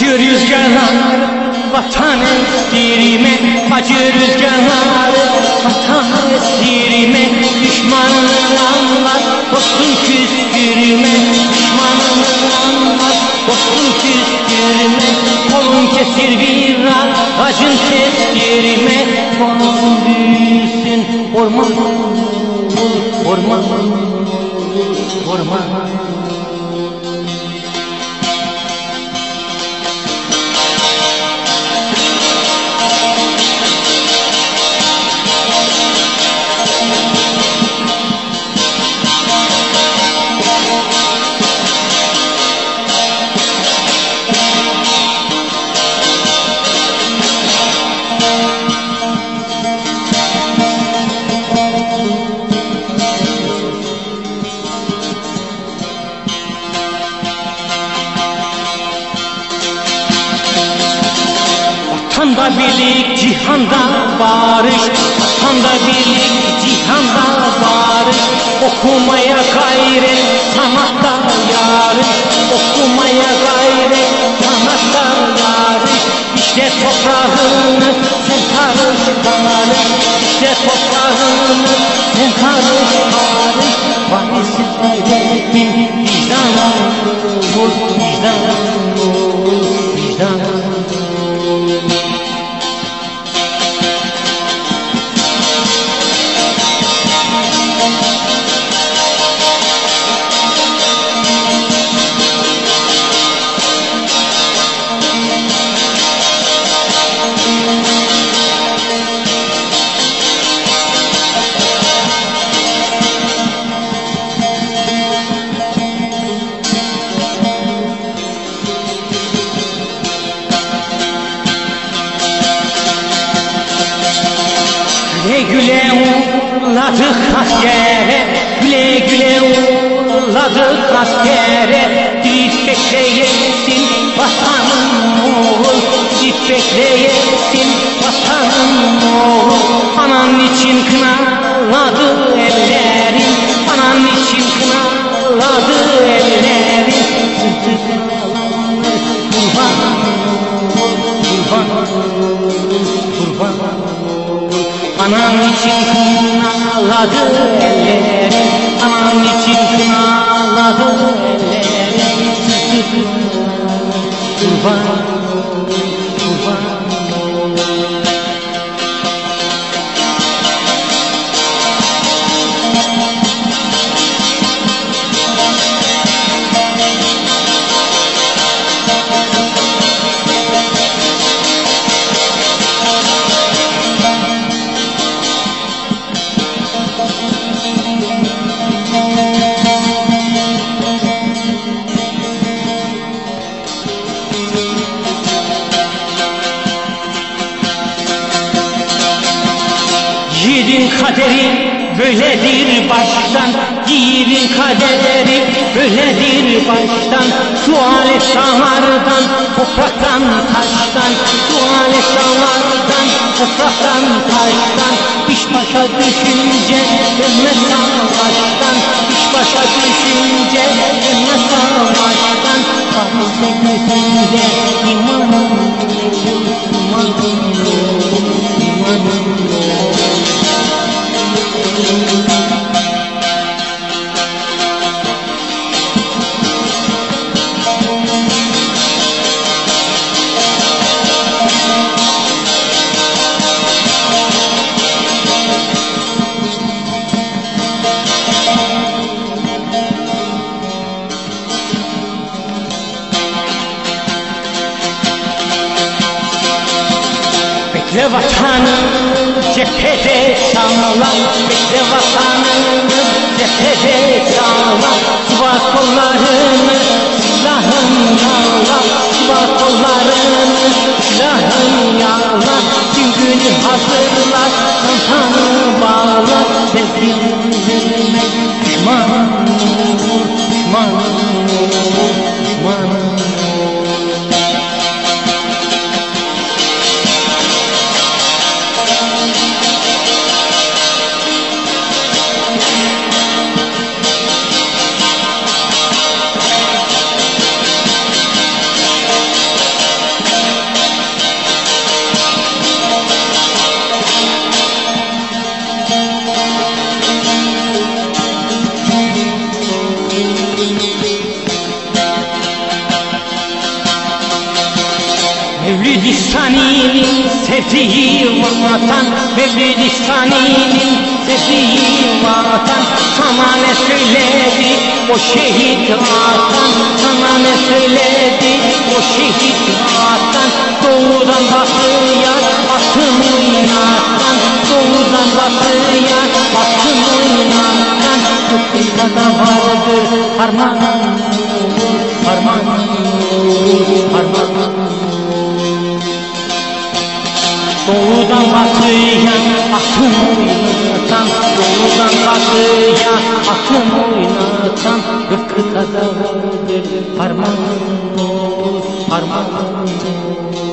Acı rüzgarlar vatan esirime, acı rüzgarlar vatan esirime, düşmanını anlat dostum küstürme, düşmanını anlat dostum küstürme, kolun kesir bir acın kestirme, kolun büyüsün orman, orman, orman. Vatanda birlik, cihanda barış, vatanda birlik, cihanda barış, okumaya gayret, sanatta yarış, okumaya gayret, sanatta yarış, işte toprağını sen karış karış, işte toprağını sen karış karış, varisiz devletin vicdanı vur, vicdanı vur, vicdanı. Güle güle uğurladık askere, güle güle uğurladık askere, gidip bekleyesin vatanın oğul, gidip bekleyesin vatanın oğul. Anan için kınaladı ellerin, anan için kınaladı ellerin, sırtı kınalanır kurban, kurban, kurban. Anan için kınalladı ellerim, anan için kınalladı ellerim, kurban, kurban. Yiğidin kaderi böyledir baştan, yiğidin kaderi böyledir baştan. Sual et dağlardan, topraktan, taştan, sual et dağlardan, topraktan, taştan. İş başa düşünce dönmez savaştan, iş başa düşünce dönmez savaştan. Fazla gözünde imanın, imanın, imanın. Bekle vatanın cephede sağlam, bekle vatanın cephede sağlam. Sıva kollarını silahın yağla, sıva kollarını silahın yağla. Süngünü hazırla, çantanı bağla, sevdiğinle düşman, düşman, düşman. Mevlid-i Sani'nin sevdiği vatan, Mevlid-i Sani'nin sevdiği vatan. Sana ne söyledi o şehit vatan, sana ne söyledi o şehit vatan. Doğudan batıya atın oynatan, doğudan batıya atın oynatan. Kıtada vardır harman, harman, harman. Doğudan batıya atın oynatan, doğudan batıya atın oynatan. Kıtada vardır harman, harman.